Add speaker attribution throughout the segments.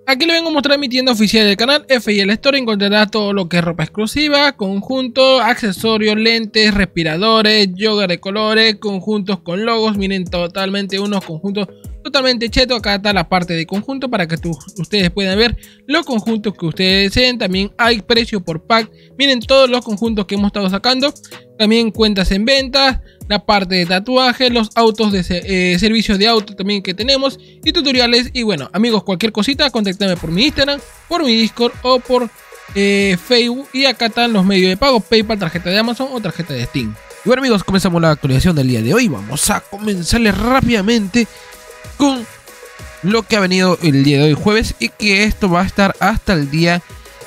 Speaker 1: Aquí le vengo a mostrar mi tienda oficial del canal, FIL Store. Encontrarás todo lo que es ropa exclusiva, conjuntos, accesorios, lentes, respiradores, yoga de colores, conjuntos con logos. Miren, totalmente unos conjuntos totalmente chetos. Acá está la parte de conjunto para que ustedes puedan ver los conjuntos que ustedes deseen. También hay precio por pack. Miren todos los conjuntos que hemos estado sacando. También cuentas en ventas, la parte de tatuajes, los autos de servicios de auto también que tenemos y tutoriales. Y bueno, amigos, cualquier cosita, contáctame por mi Instagram, por mi Discord o por Facebook. Y acá están los medios de pago: PayPal, tarjeta de Amazon o tarjeta de Steam. Y bueno, amigos, comenzamos la actualización del día de hoy. Vamos a comenzarles rápidamente con lo que ha venido el día de hoy, jueves, y que esto va a estar hasta el día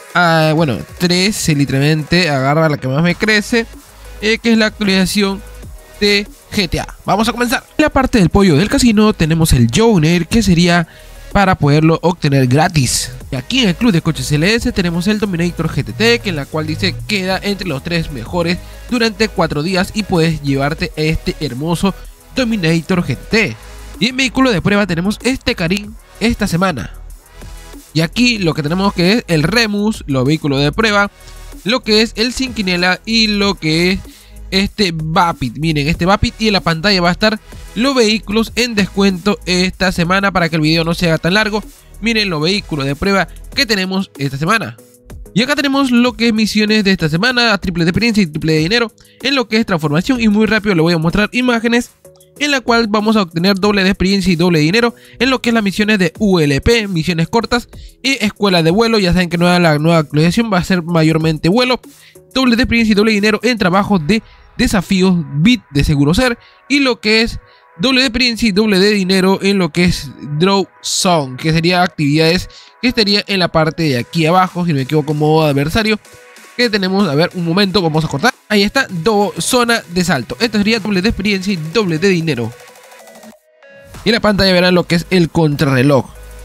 Speaker 1: 13, literalmente. Agarra la que más me crece, que es la actualización de GTA. Vamos a comenzar. En la parte del pollo del casino tenemos el Joner, que sería para poderlo obtener gratis. Y aquí en el club de coches LS tenemos el Dominator GTT, que en la cual dice queda entre los 3 mejores durante 4 días y puedes llevarte este hermoso Dominator GTT. Y en vehículo de prueba tenemos este Karim esta semana. Y aquí lo que tenemos que es el Remus, los vehículos de prueba, lo que es el Cinquinela y lo que es este Vapid. Miren, este Vapid, y en la pantalla va a estar los vehículos en descuento esta semana para que el video no se haga tan largo. Miren los vehículos de prueba que tenemos esta semana. Y acá tenemos lo que es misiones de esta semana, triple de experiencia y triple de dinero en lo que es transformación. Y muy rápido le voy a mostrar imágenes en la cual vamos a obtener doble de experiencia y doble de dinero en lo que es las misiones de ULP, misiones cortas y escuela de vuelo. Ya saben que la nueva actualización va a ser mayormente vuelo, doble de experiencia y doble de dinero en trabajos de desafíos bit de seguro ser, y lo que es doble de experiencia y doble de dinero en lo que es Draw Zone, que sería actividades que estaría en la parte de aquí abajo, si no me equivoco, modo adversario, que tenemos. A ver, un momento, vamos a cortar. Ahí está, zona de salto. Esto sería doble de experiencia y doble de dinero. Y en la pantalla verán lo que es el contrarreloj.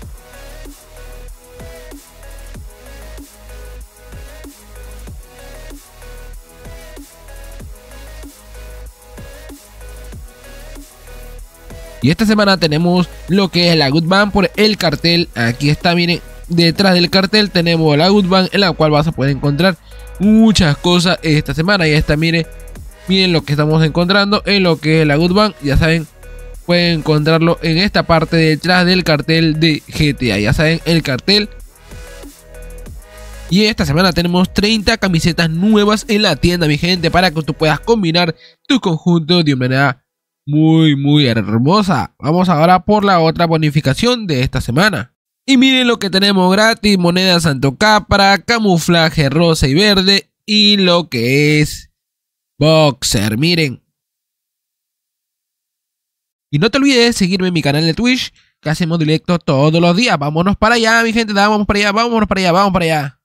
Speaker 1: Y esta semana tenemos lo que es la Good Band por el cartel. Aquí está, miren, detrás del cartel tenemos la Good Band, en la cual vas a poder encontrar muchas cosas esta semana. Y esta, miren lo que estamos encontrando en lo que es la Good Band. Ya saben, pueden encontrarlo en esta parte detrás del cartel de GTA. Ya saben, el cartel. Y esta semana tenemos 30 camisetas nuevas en la tienda, mi gente, para que tú puedas combinar tu conjunto de manera muy hermosa. Vamos ahora por la otra bonificación de esta semana. Y miren lo que tenemos gratis: moneda Santo Capra, camuflaje rosa y verde y lo que es boxer. Miren. Y no te olvides de seguirme en mi canal de Twitch, que hacemos directo todos los días. Vámonos para allá, mi gente. Vamos para allá, vámonos para allá, vamos para allá.